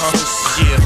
Yeah.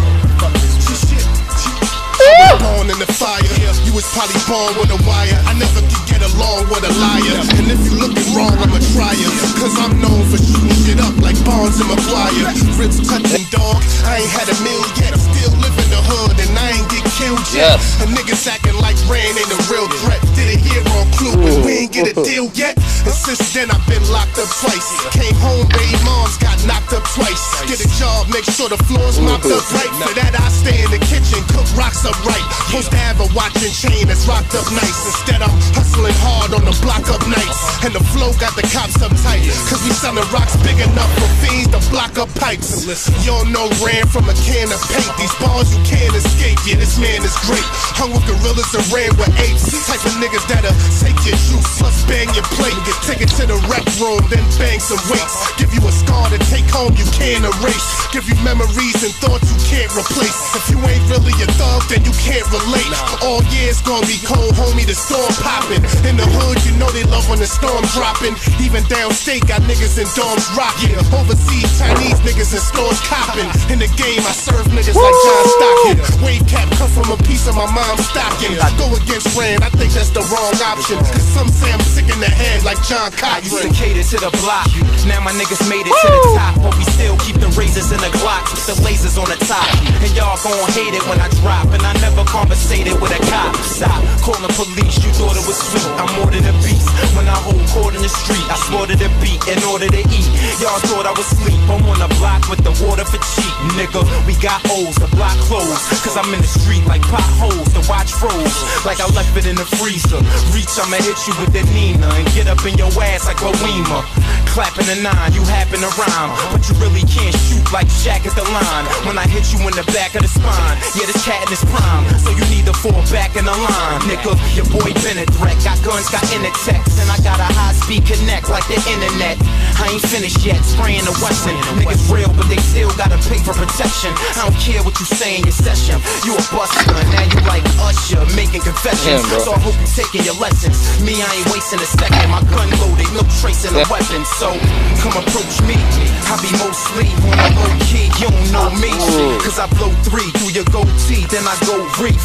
Born in the fire, you was probably born with a wire. I never could get along with a liar. And if you looking wrong, I'ma try ya. Cause I'm known for shooting shit up like Bonds and McGuire. Ribs touching dog, I ain't had a meal yet. I'm still living the hood and I ain't get killed yet. And niggas acting like rain ain't a real threat. Did it here on Clue, but we ain't get a deal yet. And since then I've been locked up twice. Came home, baby moms got knocked up twice. Get a job, make sure the floor's mopped up right. For that I stay in the kitchen, cook rocks up right. Supposed to have a watch and chain that's rocked up nice. Instead I'm hustling hard on the block up nights. And the flow got the cops uptight. Cause we selling rocks big enough for fiends to block up pipes. You don't know ran from a can of paint. These bars you can't escape. Yeah, this man is great. Hung with gorillas and ran with apes. Type of niggas that'll take your juice plus bang your plate. Take it to the rec room, then bang some weights. Give you a scar to take home you can't erase. Give you memories and thoughts you can't replace. If you ain't really a thug, then you can't relate. All year it's gonna be cold, homie, the storm popping. In the hood, you know they love when the storm dropping. Even downstate, got niggas in dorms rocking. Overseas, Chinese niggas in stores copping. In the game, I serve niggas like John Stockton. Wave cap come from a piece of my mom's stocking. I go against Rand, I think that's the wrong option. Cause some say I'm sick in the head like John Cotton. Used to cater to the block, now my niggas made it to the top. But we still keep the razors in the Glocks with the lasers on the top. And y'all gon' hate it when I drop. And I never conversated with a cop. Stop calling police, you thought it was sweet. I'm more than a beast. When I hold court in the street, I slaughtered a beat in order to eat. Y'all thought I was sleep. I'm on the block with the water for cheap. Nigga, we got O's, the block closed. Cause I'm in the street like potholes. The watch froze like I left it in the freezer. Reach, I'ma hit you with the Nina and get up in your ass like a Weema. Clapping a 9, you happen to rhyme, but you really can't shoot like Shaq at the line. When I hit you in the back of the spine, yeah, this cat in his prime, so you need to fall back in the line. Nigga, your boy been a threat, got guns, got intertext, and I got a high-speed connect like the internet. I ain't finished yet, spraying the Wesson. Niggas real, but they still gotta pay for protection. I don't care what you say in your session. You a buster, now you like Usher, making confessions. So I hope you taking your lessons. Me, I ain't wasting a second. My gun loaded, no tracing the weapon. So come approach me. I be mostly on a low key. You don't know me, cause I blow 3 through your goatee, then I go reef.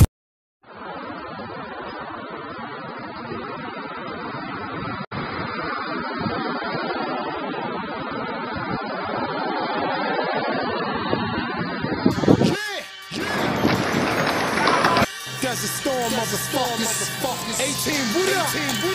There's a storm, motherfuckers. 18, what up?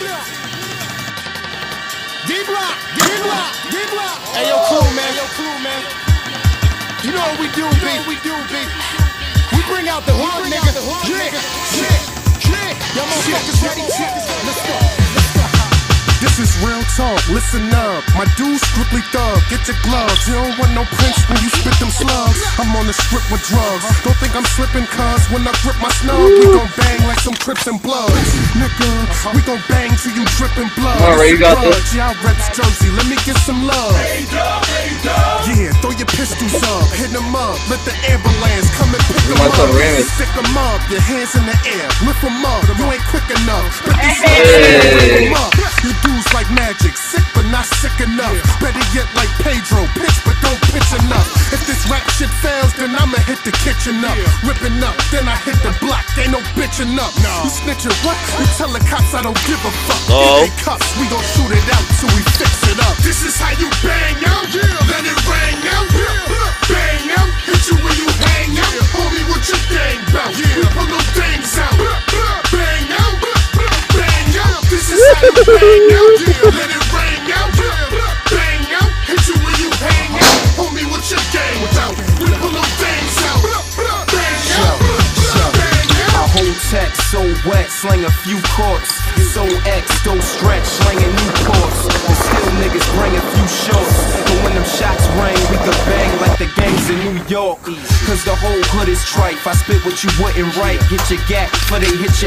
D-Block. Hey, yo, Clue, man. You know what we do, B. We bring out the hood, nigga. Yeah. Y'all motherfuckers ready? Let's go. This is real talk, listen up. My dude's strictly thug, get your gloves. You don't want no prince when you spit them slugs. I'm on the strip with drugs. Don't think I'm slipping, cuz when I grip my snug, we gon' bang like some Crips and Bloods. Nigga, we gon' bang till you drippin' blood. Alright, you got this. Yeah, I reps Jersey, let me get some love. Yeah, throw your pistols up, hit them up. Let the ambulance come and pick them up. Stick them up, your hands in the air, lift them up. You ain't quick enough, but these pick them up. You dudes like magic, sick but not sick enough. Better yet like Pedro, pitch but don't pitch enough. If this rap shit fails, then I'ma hit the kitchen up. Ripping up, then I hit the block, ain't no bitching up. You snitching what? You tell the cops I don't give a fuck. If they cuffs, we gon' shoot it out till we fix it up. This is how you bang out, let it ring out. Bang out, hit you when you hang out. Homie, what you gang bout? We pull those things out. Bang out, bang out. This is how you bang out, let it ring out. Bang out, hit you when you hang out. Homie, what you gang bout? We pull those things out. Bang out, bang out. I hold tech so wet, sling a few courts. So X, go stretch, slinging new courts. And still niggas bring a few shorts. But when them shots ring, we can bang like the gangs in New York. Cause the whole hood is trife. I spit what you wouldn't write. Get your gap, but they hit your back.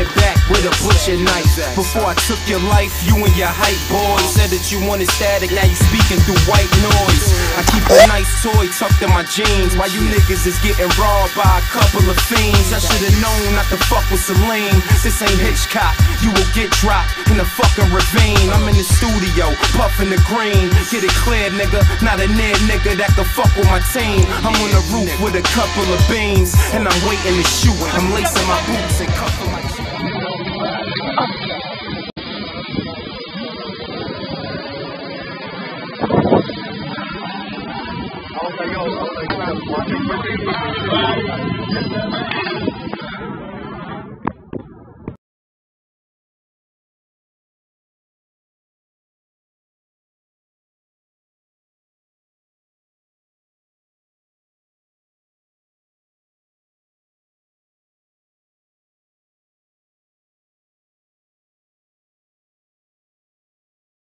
with a butcher knife. Before I took your life, you and your hype boys said that you wanted static, now you speaking through white noise. I keep a nice toy tucked in my jeans, while you niggas is getting robbed by a couple of fiends. I should've known not to fuck with Celine. This ain't Hitchcock, you will get dropped in the fucking ravine. I'm in the studio, puffing the green. Get it clear, nigga, not a near nigga that can fuck with my team. I'm on the roof with a couple of beans, and I'm waiting to shoot. I'm lacing my boots and cuffing my Vamos allá,